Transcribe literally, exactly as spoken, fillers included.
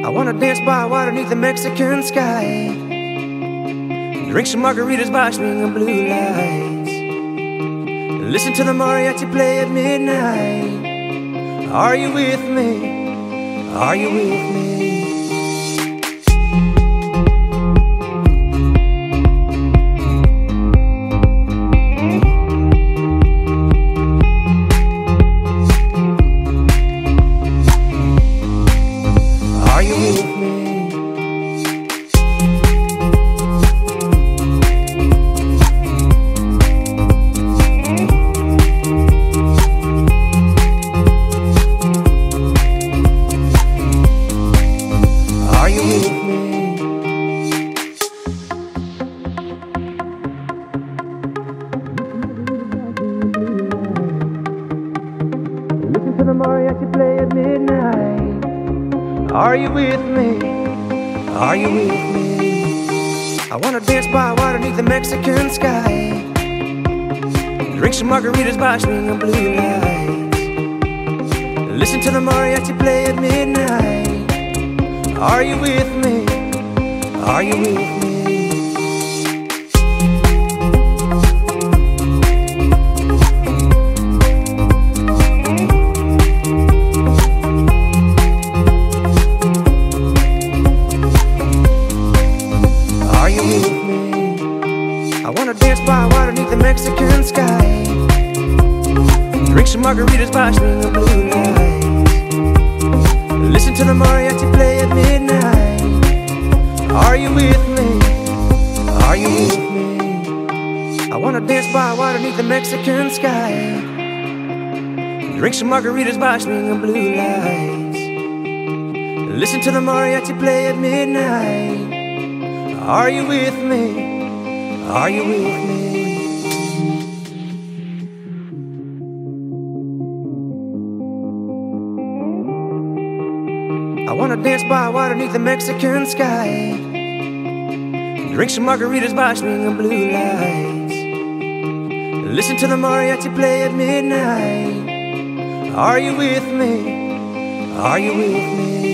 I wanna dance by water beneath the Mexican sky, drink some margaritas by swinging blue lights, listen to the mariachi play at midnight. Are you with me? Are you with me? Are you with me? Are you with me? Listen to the mariachi play at midnight. Are you with me? Are you with me? I wanna dance by water beneath the Mexican sky, drink some margaritas by swinging blue lights, listen to the mariachi play at midnight. Are you with me? Are you with me? I wanna dance by water beneath the Mexican sky, drink some margaritas by swinging blue lights, listen to the mariachi play at midnight. Are you with me? Are you with me? I wanna dance by water beneath the Mexican sky, drink some margaritas by swinging blue lights, listen to the mariachi play at midnight. Are you with me? Are you with me? I wanna dance by water beneath the Mexican sky, drink some margaritas by swinging blue lights, listen to the mariachi play at midnight. Are you with me? Are you with me?